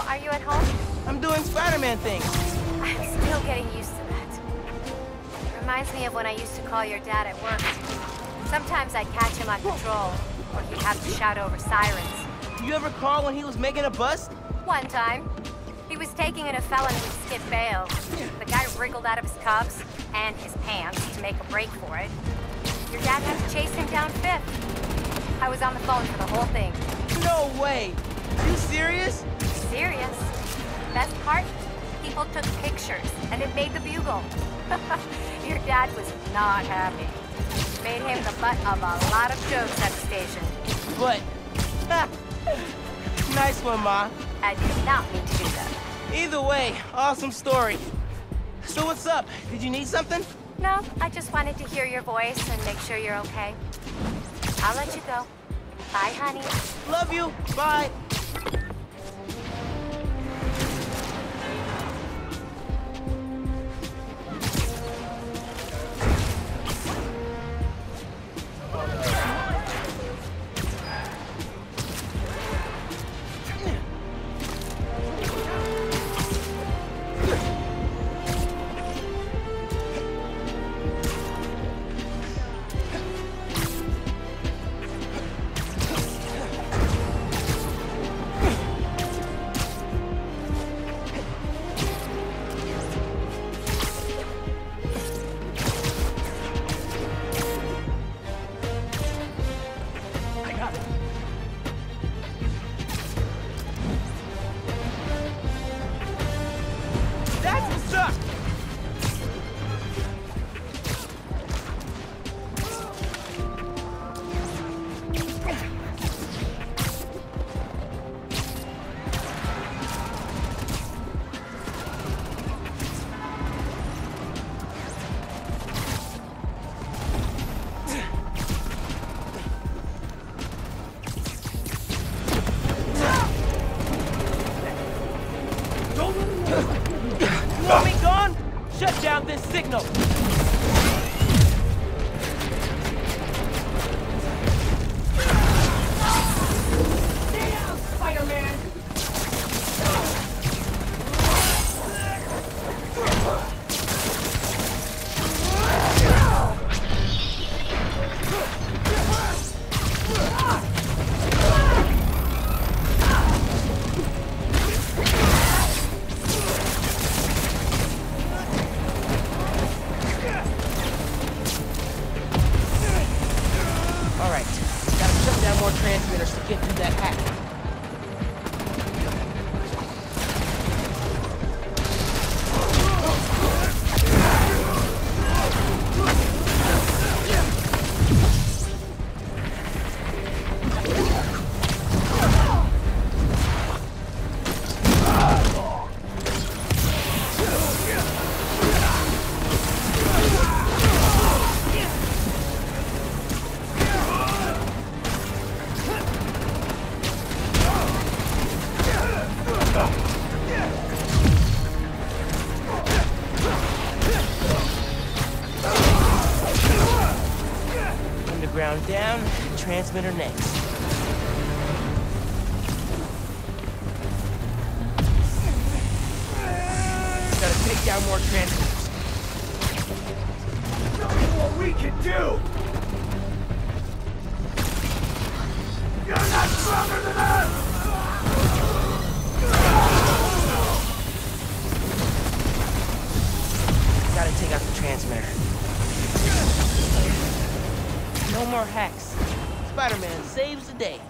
Are you at home? I'm doing Spider-Man things. I'm still getting used to that. Reminds me of when I used to call your dad at work. Sometimes I'd catch him on patrol, or he'd have to shout over sirens. You ever call when he was making a bust? One time, he was taking in a felon who skipped bail. The guy wriggled out of his cuffs and his pants to make a break for it. Your dad had to chase him down Fifth. I was on the phone for the whole thing. No way! You serious? Serious? Best part? People took pictures, and it made the Bugle. Your dad was not happy. Made him the butt of a lot of jokes at the station. But... nice one, Ma. I did not mean to do that. Either way, awesome story. So what's up? Did you need something? No, I just wanted to hear your voice and make sure you're okay. I'll let you go. Bye, honey. Love you. Bye. Want me gone? Shut down this signal! Stay out, Spider-Man! Transmitters to get through that hack. Underground down, transmitter next. Gotta take down more transmitters. Show me what we can do! You're not stronger than us! Gotta take out the transmitter. No more hacks. Spider-Man saves the day.